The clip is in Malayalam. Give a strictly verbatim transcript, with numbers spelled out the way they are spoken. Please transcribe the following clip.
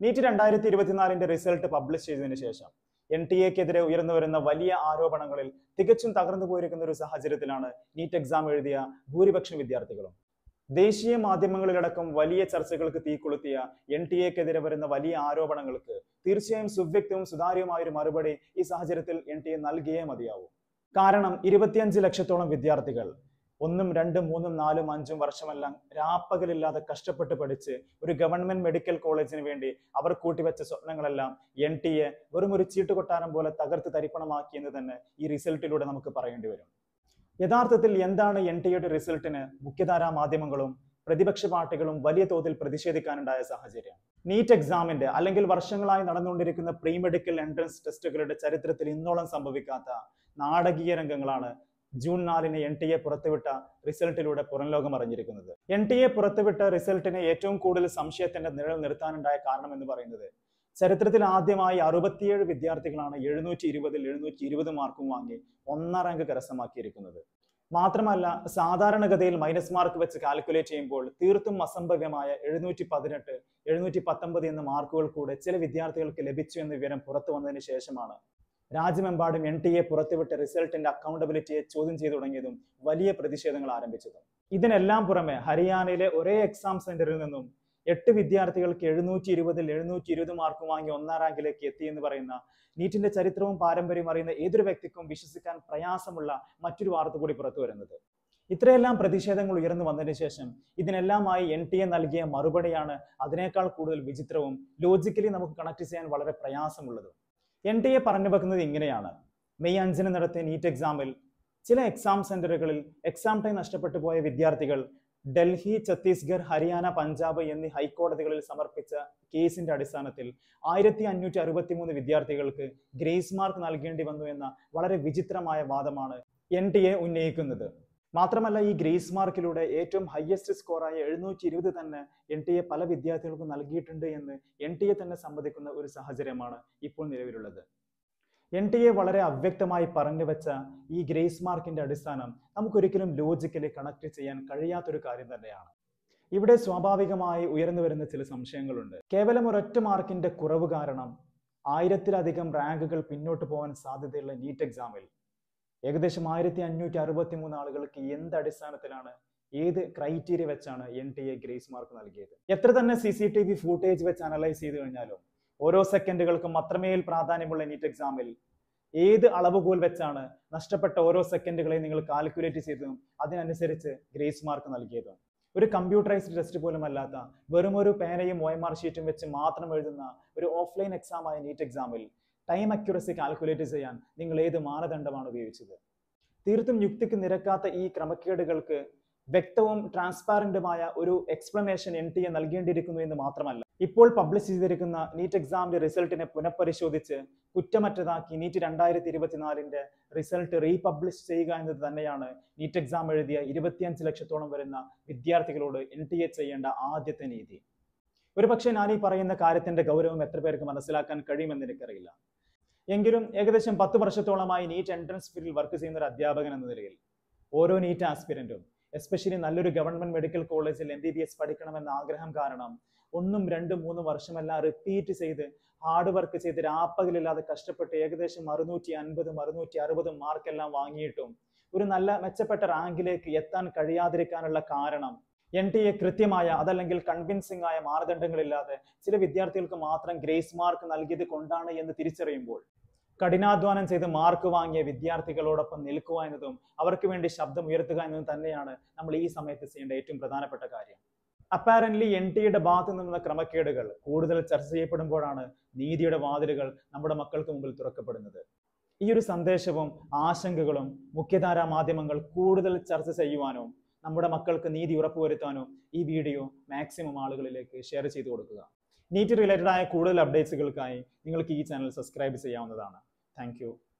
നീറ്റ് രണ്ടായിരത്തി ഇരുപത്തിനാലിന്റെ റിസൾട്ട് പബ്ലിഷ് ചെയ്തതിനു ശേഷം എൻ ടി എക്കെതിരെ ഉയർന്നു വരുന്ന വലിയ ആരോപണങ്ങളിൽ തികച്ചും തകർന്നു പോയിരിക്കുന്ന ഒരു സാഹചര്യത്തിലാണ് നീറ്റ് എക്സാം എഴുതിയ ഭൂരിപക്ഷം വിദ്യാർത്ഥികളും. ദേശീയ മാധ്യമങ്ങളിലടക്കം വലിയ ചർച്ചകൾക്ക് തീകൊളുത്തിയ എൻ ടി എക്കെതിരെ വരുന്ന വലിയ ആരോപണങ്ങൾക്ക് തീർച്ചയായും സുവ്യക്തവും സുതാര്യവുമായ ഒരു മറുപടി ഈ സാഹചര്യത്തിൽ എൻ ടി എ നൽകിയേ മതിയാവൂ. കാരണം ഇരുപത്തിയഞ്ച് ലക്ഷത്തോളം വിദ്യാർത്ഥികൾ ഒന്നും രണ്ടും മൂന്നും നാലും അഞ്ചും വർഷമെല്ലാം രാപ്പകലില്ലാതെ കഷ്ടപ്പെട്ട് പഠിച്ച് ഒരു ഗവൺമെന്റ് മെഡിക്കൽ കോളേജിന് വേണ്ടി അവർ കൂട്ടിവെച്ച സ്വപ്നങ്ങളെല്ലാം എൻ ടി എ വെറും ഒരു ചീട്ടുകൊട്ടാരം പോലെ തകർത്ത് തരിപ്പണമാക്കിയെന്ന് തന്നെ ഈ റിസൾട്ടിലൂടെ നമുക്ക് പറയേണ്ടി വരും. യഥാർത്ഥത്തിൽ എന്താണ് എൻ ടി എയുടെ റിസൾട്ടിന് മുഖ്യധാരാ മാധ്യമങ്ങളും പ്രതിപക്ഷ പാർട്ടികളും വലിയ തോതിൽ പ്രതിഷേധിക്കാനുണ്ടായ സാഹചര്യം? നീറ്റ് എക്സാമിന്റെ അല്ലെങ്കിൽ വർഷങ്ങളായി നടന്നുകൊണ്ടിരിക്കുന്ന പ്രീ മെഡിക്കൽ എൻട്രൻസ് ടെസ്റ്റുകളുടെ ചരിത്രത്തിൽ ഇന്നോളം സംഭവിക്കാത്ത നാടകീയ രംഗങ്ങളാണ് ജൂൺ നാലിന് എൻ ടി എ പുറത്തുവിട്ട റിസൾട്ടിലൂടെ പുറം ലോകം അറിഞ്ഞിരിക്കുന്നത്. എൻ ടി എ പുറത്തുവിട്ട റിസൾട്ടിനെ ഏറ്റവും കൂടുതൽ സംശയത്തിന്റെ നിഴൽ നിർത്താനുണ്ടായ കാരണം എന്ന് പറയുന്നത് ചരിത്രത്തിൽ ആദ്യമായി അറുപത്തിയേഴ് വിദ്യാർത്ഥികളാണ് എഴുന്നൂറ്റി ഇരുപതിൽ എഴുന്നൂറ്റി ഇരുപത് മാർക്കും വാങ്ങി ഒന്നാം റാങ്ക് കരസ്ഥമാക്കിയിരിക്കുന്നത്. മാത്രമല്ല, സാധാരണഗതിയിൽ മൈനസ് മാർക്ക് വെച്ച് കാൽക്കുലേറ്റ് ചെയ്യുമ്പോൾ തീർത്തും അസംഭവ്യമായ എഴുന്നൂറ്റി പതിനെട്ട് എഴുന്നൂറ്റി പത്തൊമ്പത് എന്ന മാർക്കുകൾ കൂടെ ചില വിദ്യാർത്ഥികൾക്ക് ലഭിച്ചു എന്ന വിവരം പുറത്തു വന്നതിന് ശേഷമാണ് രാജ്യമെമ്പാടും എൻ ടി എ പുറത്തുവിട്ട റിസൾട്ടിന്റെ അക്കൗണ്ടബിലിറ്റിയെ ചോദ്യം ചെയ്തു തുടങ്ങിയതും വലിയ പ്രതിഷേധങ്ങൾ ആരംഭിച്ചതും. ഇതിനെല്ലാം പുറമെ ഹരിയാനയിലെ ഒരേ എക്സാം സെന്ററിൽ നിന്നും എട്ട് വിദ്യാർത്ഥികൾക്ക് എഴുന്നൂറ്റി ഇരുപതിൽ എഴുന്നൂറ്റി ഇരുപത് മാർക്ക് വാങ്ങി ഒന്നാം റാങ്കിലേക്ക് എത്തി എന്ന് പറയുന്ന നീറ്റിന്റെ ചരിത്രവും പാരമ്പര്യവും അറിയുന്ന ഏതൊരു വ്യക്തിക്കും വിശ്വസിക്കാൻ പ്രയാസമുള്ള മറ്റൊരു വാർത്ത കൂടി പുറത്തു വരുന്നത്. ഇത്രയെല്ലാം പ്രതിഷേധങ്ങൾ ഉയർന്നു വന്നതിന് ശേഷം ഇതിനെല്ലാമായി എൻ ടി എ നൽകിയ മറുപടിയാണ് അതിനേക്കാൾ കൂടുതൽ വിചിത്രവും ലോജിക്കലി നമുക്ക് കണക്ട് ചെയ്യാൻ വളരെ പ്രയാസമുള്ളതും. എൻ ടി എ പറഞ്ഞു വെക്കുന്നത് ഇങ്ങനെയാണ്: മെയ് അഞ്ചിന് നടത്തിയ നീറ്റ് എക്സാമിൽ ചില എക്സാം സെന്ററുകളിൽ എക്സാം ടൈം നഷ്ടപ്പെട്ടു പോയ വിദ്യാർത്ഥികൾ ഡൽഹി, ഛത്തീസ്ഗഡ്, ഹരിയാന, പഞ്ചാബ് എന്നീ ഹൈക്കോടതികളിൽ സമർപ്പിച്ച കേസിന്റെ അടിസ്ഥാനത്തിൽ ആയിരത്തി അഞ്ഞൂറ്റി അറുപത്തി മൂന്ന് വിദ്യാർത്ഥികൾക്ക് ഗ്രേസ് മാർക്ക് നൽകേണ്ടി വന്നു എന്ന വളരെ വിചിത്രമായ വാദമാണ് എൻ ടി എ ഉന്നയിക്കുന്നത്. മാത്രമല്ല, ഈ ഗ്രേസ് മാർക്കിലൂടെ ഏറ്റവും ഹയസ്റ്റ് സ്കോറായ എഴുന്നൂറ്റി ഇരുപത് തന്നെ എൻ ടി എ പല വിദ്യാർത്ഥികൾക്കും നൽകിയിട്ടുണ്ട് എന്ന് എൻ ടി എ തന്നെ സമ്മതിക്കുന്ന ഒരു സാഹചര്യമാണ് ഇപ്പോൾ നിലവിലുള്ളത്. എൻ ടി എ വളരെ അവ്യക്തമായി പറഞ്ഞു വെച്ച ഈ ഗ്രേസ് മാർക്കിന്റെ അടിസ്ഥാനം നമുക്കൊരിക്കലും ലോജിക്കലി കണക്ട് ചെയ്യാൻ കഴിയാത്തൊരു കാര്യം തന്നെയാണ്. ഇവിടെ സ്വാഭാവികമായി ഉയർന്നു വരുന്ന ചില സംശയങ്ങളുണ്ട്. കേവലം ഒരൊറ്റ മാർക്കിന്റെ കുറവ് കാരണം ആയിരത്തിലധികം റാങ്കുകൾ പിന്നോട്ട് പോകാൻ സാധ്യതയുള്ള നീറ്റ് എക്സാമിൽ ഏകദേശം ആയിരത്തി അഞ്ഞൂറ്റി അറുപത്തി മൂന്ന് ആളുകൾക്ക് എന്ത് അടിസ്ഥാനത്തിലാണ്, ഏത് ക്രൈറ്റീരിയ വെച്ചാണ് N T A grace mark നൽകിയത്? എത്ര തന്നെ C C T V footage വെച്ച് അനലൈസ് ചെയ്ത് കഴിഞ്ഞാലും ഓരോ സെക്കൻഡുകൾക്കും അത്രമേൽ പ്രാധാന്യമുള്ള നീറ്റ് എക്സാമിൽ ഏത് അളവുകോൽ വെച്ചാണ് നഷ്ടപ്പെട്ട ഓരോ സെക്കൻഡുകളെയും നിങ്ങൾ കാൽക്കുലേറ്റ് ചെയ്തതും അതിനനുസരിച്ച് ഗ്രേസ് മാർക്ക് നൽകിയതും? ഒരു കമ്പ്യൂട്ടറൈസ്ഡ് ടെസ്റ്റ് പോലും അല്ലാത്ത വെറും ഒരു പേനയും ഒ എം ആർ ഷീറ്റും വെച്ച് മാത്രം എഴുതുന്ന ഒരു ഓഫ്ലൈൻ എക്സാമായ നീറ്റ് എക്സാമിൽ ടൈം അക്യുറസി കാൽക്കുലേറ്റ് ചെയ്യാൻ നിങ്ങൾ ഏത് മാനദണ്ഡമാണ് ഉപയോഗിച്ചത്? തീർത്തും യുക്തിക്ക് നിരക്കാത്ത ഈ ക്രമക്കേടുകൾക്ക് വ്യക്തവും ട്രാൻസ്പാരന്റുമായ ഒരു എക്സ്പ്ലനേഷൻ എൻ ടി എ നൽകേണ്ടിയിരിക്കുന്നു എന്ന് മാത്രമല്ല, ഇപ്പോൾ പബ്ലിഷ് ചെയ്തിരിക്കുന്ന നീറ്റ് എക്സാമിന്റെ റിസൾട്ടിനെ പുനഃപരിശോധിച്ച് കുറ്റമറ്റതാക്കി നീറ്റ് രണ്ടായിരത്തി ഇരുപത്തിനാലിന്റെ റിസൾട്ട് റീപബ്ലിഷ് ചെയ്യുക എന്നത് തന്നെയാണ് നീറ്റ് എക്സാം എഴുതിയ ഇരുപത്തിയഞ്ച് ലക്ഷത്തോളം വരുന്ന വിദ്യാർത്ഥികളോട് എൻ ടി എ ചെയ്യേണ്ട ആദ്യത്തെ നീതി. ഒരു പക്ഷേ ഞാൻ ഈ പറയുന്ന കാര്യത്തിന്റെ ഗൗരവം എത്ര പേർക്ക് മനസ്സിലാക്കാൻ കഴിയുമെന്ന് എനിക്കറിയില്ല. എങ്കിലും ഏകദേശം പത്ത് വർഷത്തോളമായി നീറ്റ് എൻട്രൻസ് ഫീൽഡിൽ വർക്ക് ചെയ്യുന്ന ഒരു അധ്യാപകൻ എന്ന നിലയിൽ ഓരോ നീറ്റ് ആസ്പിരന്റും എസ്പെഷ്യലി നല്ലൊരു ഗവൺമെന്റ് മെഡിക്കൽ കോളേജിൽ എം ബി ബി എസ് പഠിക്കണമെന്ന ആഗ്രഹം കാരണം ഒന്നും രണ്ടും മൂന്നും വർഷമെല്ലാം റിപ്പീറ്റ് ചെയ്ത് ഹാർഡ് വർക്ക് ചെയ്ത് രാപ്പകലില്ലാതെ കഷ്ടപ്പെട്ട് ഏകദേശം അറുന്നൂറ്റി അൻപതും അറുന്നൂറ്റി അറുപതും മാർക്കെല്ലാം വാങ്ങിയിട്ടും ഒരു നല്ല മെച്ചപ്പെട്ട റാങ്കിലേക്ക് എത്താൻ കഴിയാതിരിക്കാനുള്ള കാരണം എൻ ടി എ കൃത്യമായ അതല്ലെങ്കിൽ കൺവിൻസിംഗ് ആയ മാനദണ്ഡങ്ങളില്ലാതെ ചില വിദ്യാർത്ഥികൾക്ക് മാത്രം ഗ്രേസ് മാർക്ക് നൽകിയത് കൊണ്ടാണ് എന്ന് തിരിച്ചറിയുമ്പോൾ കഠിനാധ്വാനം ചെയ്ത് മാർക്ക് വാങ്ങിയ വിദ്യാർത്ഥികളോടൊപ്പം നിൽക്കുക എന്നതും അവർക്ക് വേണ്ടി ശബ്ദം ഉയർത്തുക എന്നതും തന്നെയാണ് നമ്മൾ ഈ സമയത്ത് ചെയ്യേണ്ട ഏറ്റവും പ്രധാനപ്പെട്ട കാര്യം. അപ്പാരന്റ്ലി എൻ ടി എയുടെ ഭാഗത്തു നിന്നുള്ള ക്രമക്കേടുകൾ കൂടുതൽ ചർച്ച ചെയ്യപ്പെടുമ്പോഴാണ് നീതിയുടെ വാതിലുകൾ നമ്മുടെ മക്കൾക്ക് മുമ്പിൽ തുറക്കപ്പെടുന്നത്. ഈ ഒരു സന്ദേശവും ആശങ്കകളും മുഖ്യധാരാ മാധ്യമങ്ങൾ കൂടുതൽ ചർച്ച ചെയ്യുവാനോ നമ്മുടെ മക്കൾക്ക് നീതി ഉറപ്പുവരുത്താനോ ഈ വീഡിയോ മാക്സിമം ആളുകളിലേക്ക് ഷെയർ ചെയ്തു കൊടുക്കുക. നീറ്റ് റിലേറ്റഡ് ആയ കൂടുതൽ അപ്ഡേറ്റ്സുകൾക്കായി നിങ്ങൾക്ക് ഈ ചാനൽ സബ്സ്ക്രൈബ് ചെയ്യാവുന്നതാണ്. Thank U.